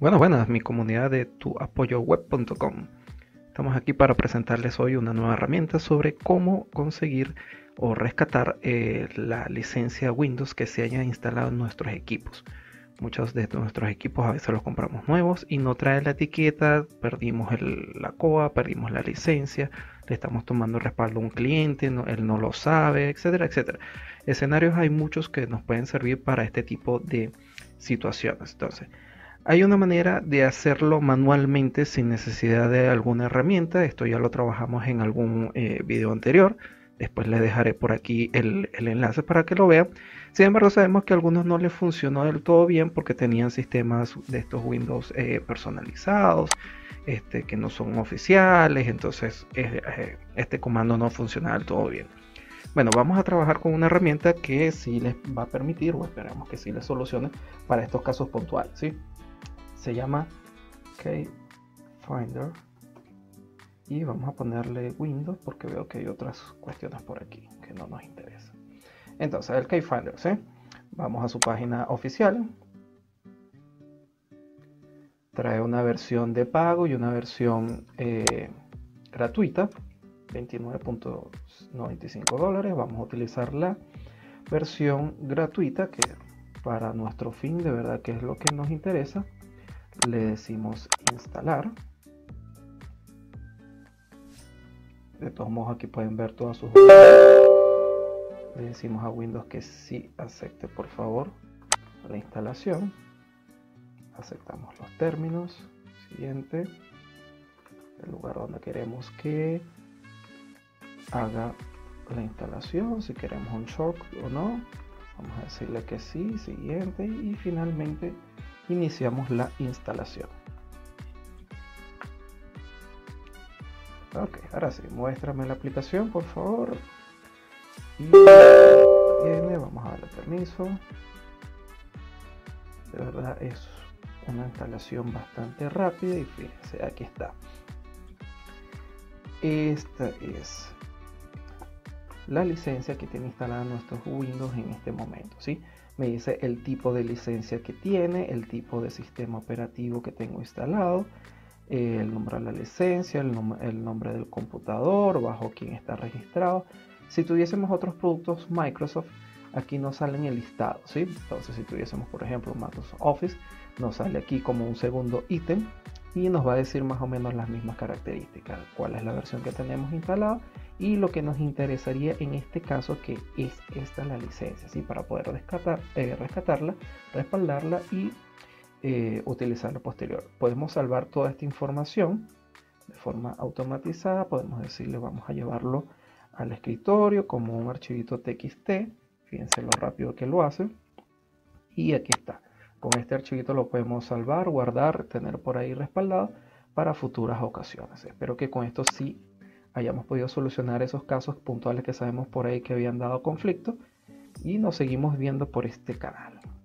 Buenas, mi comunidad de tuapoyoweb.com. Estamos aquí para presentarles hoy una nueva herramienta sobre cómo conseguir o rescatar la licencia Windows que se haya instalado en nuestros equipos. Muchos de nuestros equipos a veces los compramos nuevos y no trae la etiqueta, perdimos la COA, perdimos la licencia, le estamos tomando respaldo a un cliente, él no lo sabe, etcétera, etcétera. Escenarios hay muchos que nos pueden servir para este tipo de situaciones. Entonces, hay una manera de hacerlo manualmente sin necesidad de alguna herramienta. Esto ya lo trabajamos en algún video anterior. Después les dejaré por aquí el enlace para que lo vean. Sin embargo, sabemos que a algunos no les funcionó del todo bien porque tenían sistemas de estos Windows personalizados, que no son oficiales. Entonces, este comando no funciona del todo bien. Bueno, vamos a trabajar con una herramienta que sí les va a permitir, o esperamos que sí les solucione para estos casos puntuales, ¿sí? Se llama KeyFinder y vamos a ponerle Windows porque veo que hay otras cuestiones por aquí que no nos interesan. Entonces el KeyFinder, ¿sí? Vamos a su página oficial. Trae una versión de pago y una versión gratuita, $29.95. Vamos a utilizar la versión gratuita, que para nuestro fin de verdad que es lo que nos interesa. Le decimos instalar. De todos modos aquí pueden ver todas sus opciones. Le decimos a Windows que sí acepte por favor la instalación. Aceptamos los términos. Siguiente. El lugar donde queremos que haga la instalación, si queremos un shortcut o no. Vamos a decirle que sí. Siguiente. Y finalmente iniciamos la instalación. Ok, ahora sí, muéstrame la aplicación por favor. Y viene, vamos a darle permiso. De verdad es una instalación bastante rápida y fíjense, aquí está. Esta es la licencia que tiene instalada nuestros Windows en este momento, ¿sí? Me dice el tipo de licencia que tiene, el tipo de sistema operativo que tengo instalado, el nombre de la licencia, el nombre del computador, bajo quién está registrado. Si tuviésemos otros productos Microsoft, aquí nos salen el listado, ¿sí? Entonces si tuviésemos por ejemplo Microsoft Office, nos sale aquí como un segundo ítem y nos va a decir más o menos las mismas características, cuál es la versión que tenemos instalada y lo que nos interesaría en este caso, que es esta la licencia, ¿sí? Para poder rescatarla, respaldarla y utilizarla posterior. Podemos salvar toda esta información de forma automatizada. Podemos decirle vamos a llevarlo al escritorio como un archivito TXT. Fíjense lo rápido que lo hace. Y aquí está. Con este archivito lo podemos salvar, guardar, tener por ahí respaldado para futuras ocasiones. Espero que con esto sí hayamos podido solucionar esos casos puntuales que sabemos por ahí que habían dado conflicto. Y nos seguimos viendo por este canal.